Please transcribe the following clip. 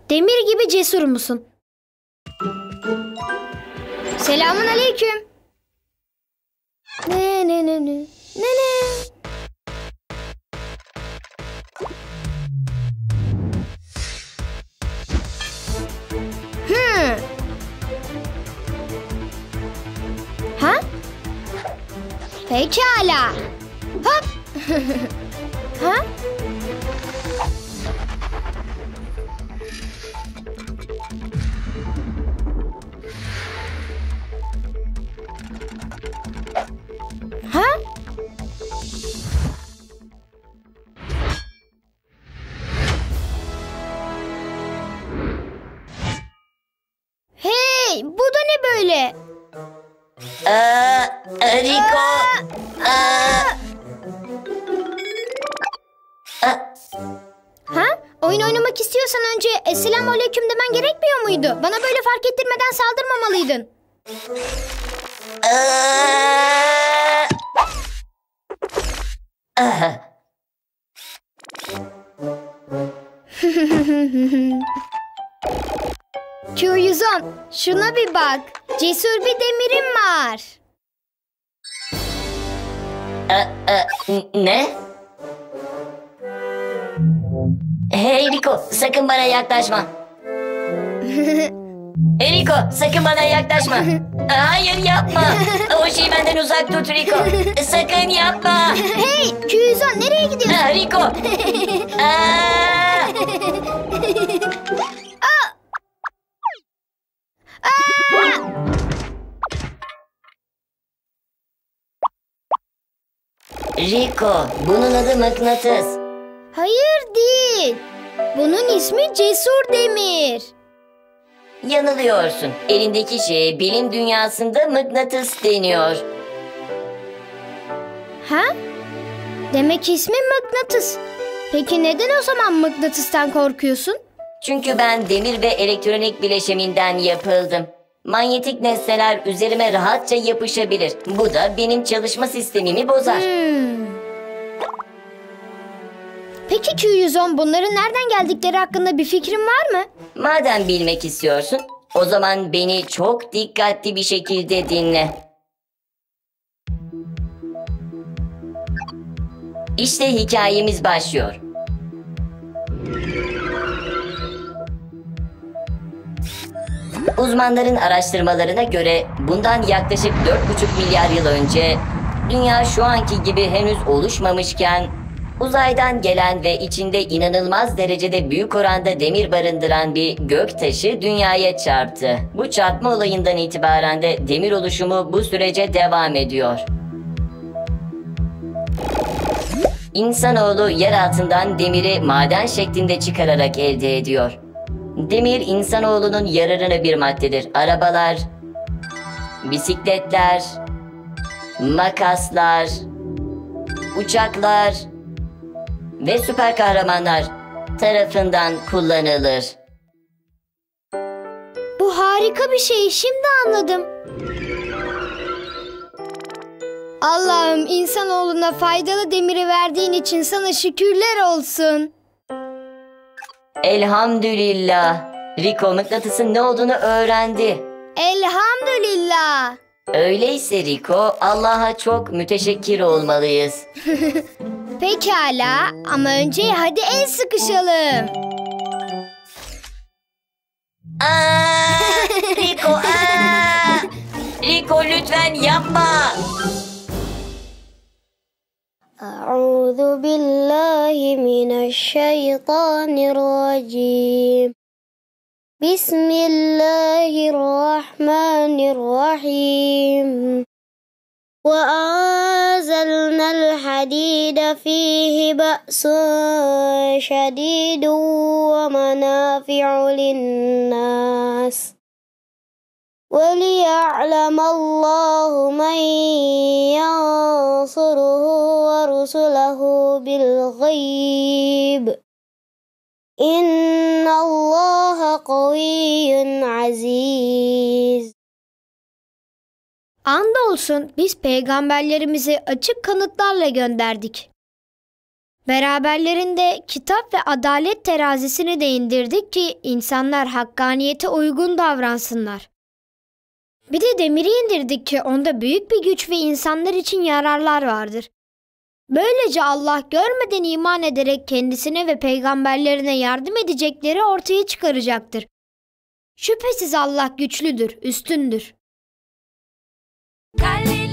Demir gibi cesur musun? Selamun aleyküm. Ne. Ha? Pekala. Hop. Ha? Ha? Hey, bu da ne böyle? Rico. Ha? Oyun oynamak istiyorsan önce Esselamu Aleyküm demen gerekmiyor muydu? Bana böyle fark ettirmeden saldırmamalıydın. Q110, şuna bir bak. Cesur bir demirim var. Ne? Hey Rico, sakın bana yaklaşma. Rico, sakın bana yaklaşma. Hayır, yapma. O şeyi benden uzak tut Rico. Sakın yapma. Hey Q110, nereye gidiyorsun? Rico. Rico, bunun adı mıknatıs. Hayır değil. Bunun ismi Cesur Demir. Yanılıyorsun. Elindeki şeye bilim dünyasında mıknatıs deniyor. Ha? Demek ismi mıknatıs. Peki neden o zaman mıknatıstan korkuyorsun? Çünkü ben demir ve elektronik bileşiminden yapıldım. Manyetik nesneler üzerime rahatça yapışabilir. Bu da benim çalışma sistemimi bozar. Peki Q110, bunların nereden geldikleri hakkında bir fikrin var mı? Madem bilmek istiyorsun, o zaman beni çok dikkatli bir şekilde dinle. İşte hikayemiz başlıyor. Uzmanların araştırmalarına göre bundan yaklaşık 4,5 milyar yıl önce dünya şu anki gibi henüz oluşmamışken uzaydan gelen ve içinde inanılmaz derecede büyük oranda demir barındıran bir göktaşı dünyaya çarptı. Bu çarpma olayından itibaren de demir oluşumu bu sürece devam ediyor. İnsanoğlu yer altından demiri maden şeklinde çıkararak elde ediyor. Demir insanoğlunun yararına bir maddedir. Arabalar, bisikletler, makaslar, uçaklar ve süper kahramanlar tarafından kullanılır. Bu harika bir şey. Şimdi anladım. Allah'ım, insanoğluna faydalı demiri verdiğin için sana şükürler olsun. Elhamdülillah. Rico mıknatısın ne olduğunu öğrendi. Elhamdülillah. Öyleyse Rico, Allah'a çok müteşekkir olmalıyız. Pekala, ama önce hadi el sıkışalım. Rico, Rico lütfen yapma. أعوذ بالله من الشيطان الرجيم بسم الله الرحمن الرحيم وأنزلنا الحديد فيه بأس شديد ومنافع للناس وَلِيَعْلَمَ اللّٰهُ مَنْ يَنْصُرُهُ وَرُسُلَهُ بِالْغَيْبِ إِنَّ اللّٰهَ قَوِيٌّ عَزِيزٌ. Andolsun biz peygamberlerimizi açık kanıtlarla gönderdik. Beraberlerinde kitap ve adalet terazisini de indirdik ki insanlar hakkaniyete uygun davransınlar. Bir de demiri indirdik ki onda büyük bir güç ve insanlar için yararlar vardır. Böylece Allah görmeden iman ederek kendisine ve peygamberlerine yardım edecekleri ortaya çıkaracaktır. Şüphesiz Allah güçlüdür, üstündür.